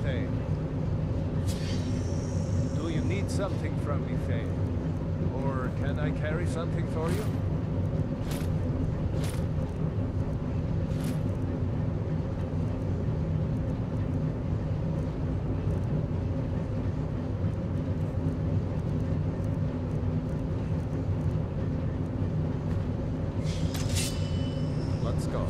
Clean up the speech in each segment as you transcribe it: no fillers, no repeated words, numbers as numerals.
Faye? Do you need something from me, Faye? Or can I carry something for you? Let's go.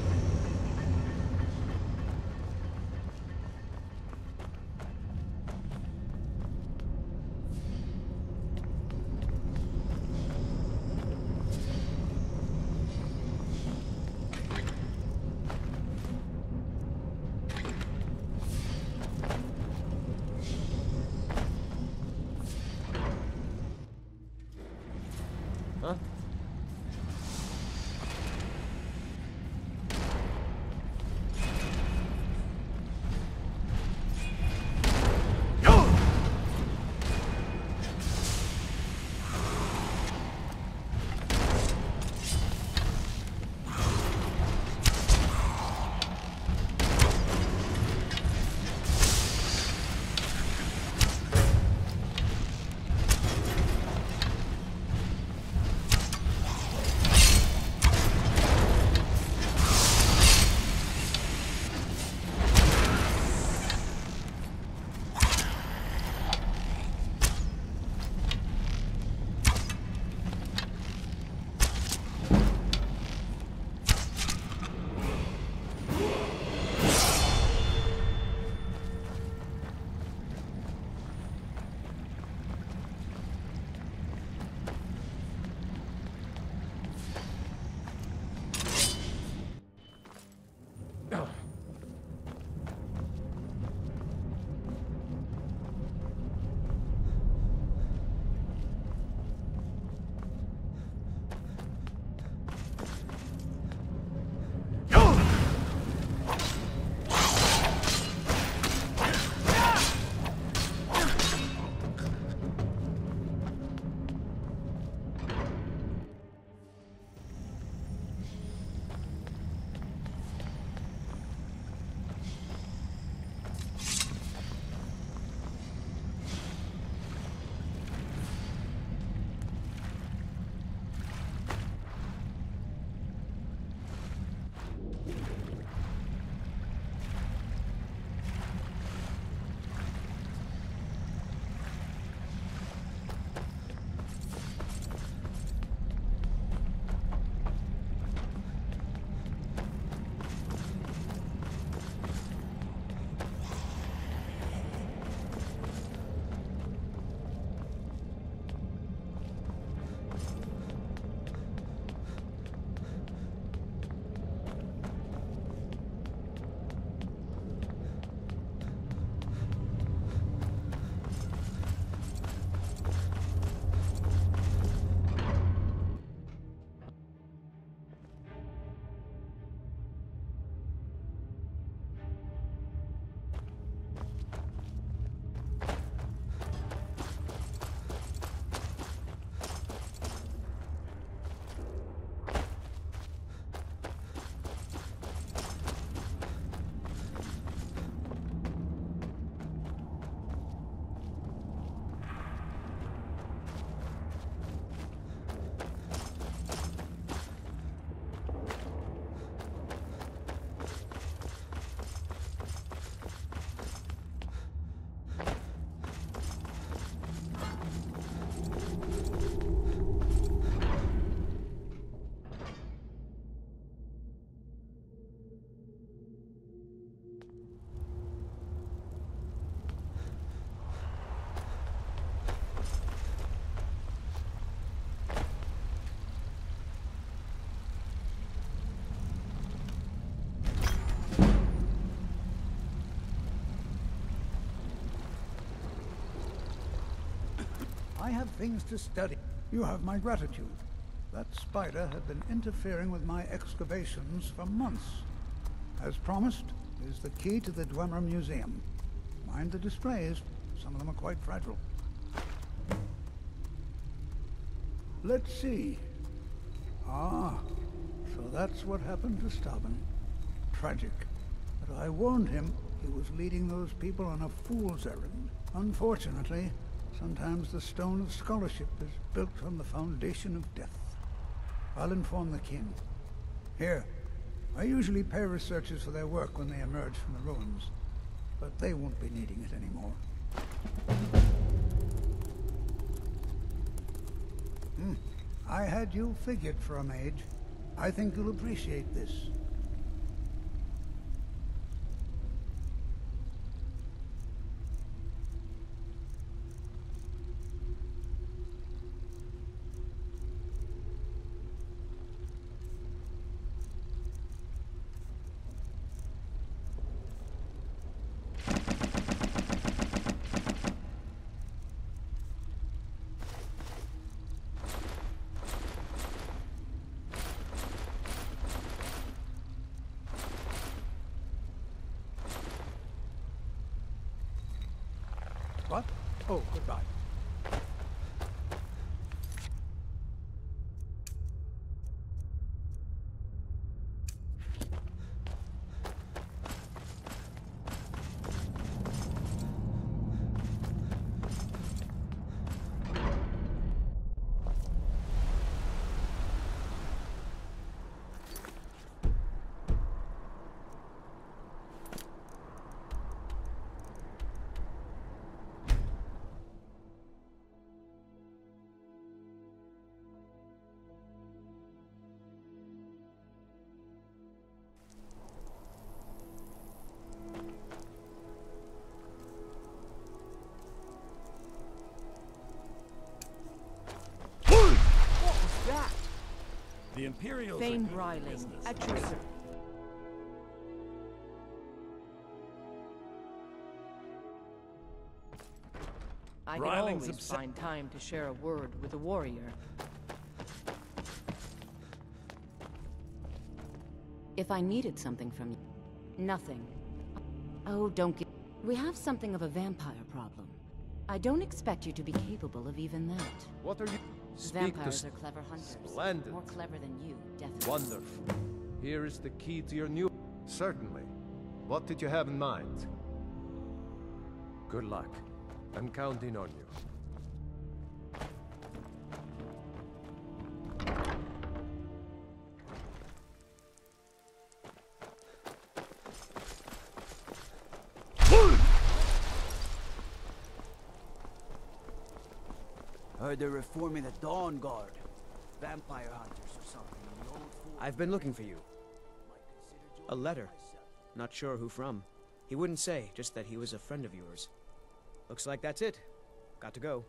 Huh? I have things to study. You have my gratitude. That spider had been interfering with my excavations for months. As promised, is the key to the Dwemer Museum. Mind the displays. Some of them are quite fragile. Let's see. Ah, so that's what happened to Stubborn. Tragic. But I warned him. he was leading those people on a fool's errand. Unfortunately, sometimes the stone of scholarship is built on the foundation of death. I'll inform the king. Here, I usually pay researchers for their work when they emerge from the ruins, but they won't be needing it anymore. I had you figured for a mage. I think you'll appreciate this. What? Oh, goodbye. The Imperials Thane Bryling, at your service. I can always find time to share a word with a warrior. If I needed something from you... Nothing. Oh, don't get... We have something of a vampire problem. I don't expect you to be capable of even that. What are you... Vampires are clever hunters. Splendid. More clever than you, definitely. Wonderful. Here is the key to your new... Certainly. What did you have in mind? Good luck. I'm counting on you. Heard they're reforming the Dawn Guard. Vampire hunters or something. In the old I've been looking for you. A letter. Not sure who from. He wouldn't say, just that he was a friend of yours. Looks like that's it. Got to go.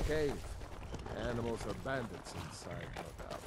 cave. Animals or bandits inside, no doubt.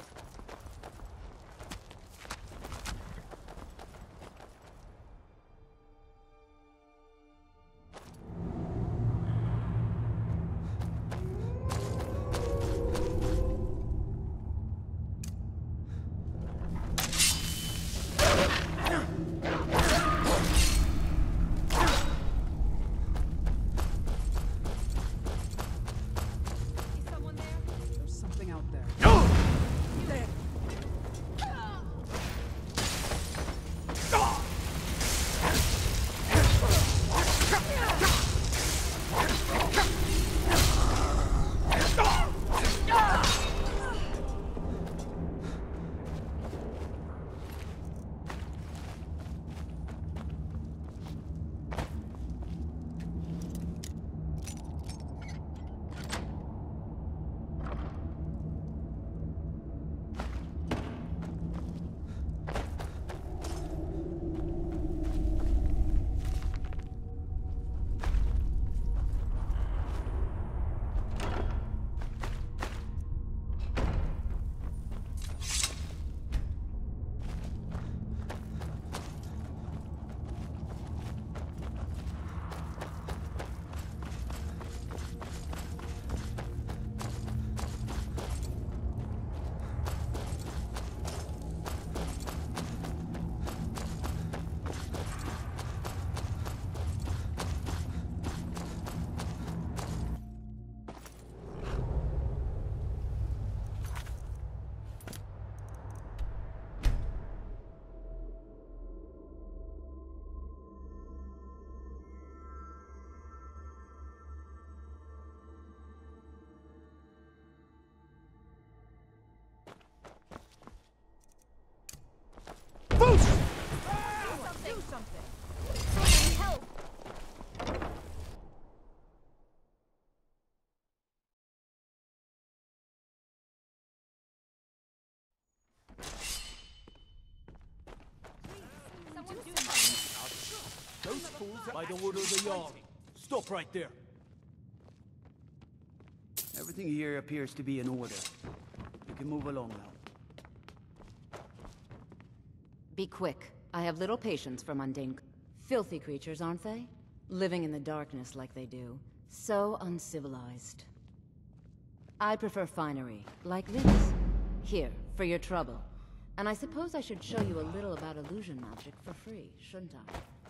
Those fools by the order of the Jarl. Stop right there. Everything here appears to be in order. You can move along now. Be quick. I have little patience for mundane... Filthy creatures, aren't they? Living in the darkness like they do. So uncivilized. I prefer finery, like this. Here, for your trouble. And I suppose I should show you a little about illusion magic for free, shouldn't I?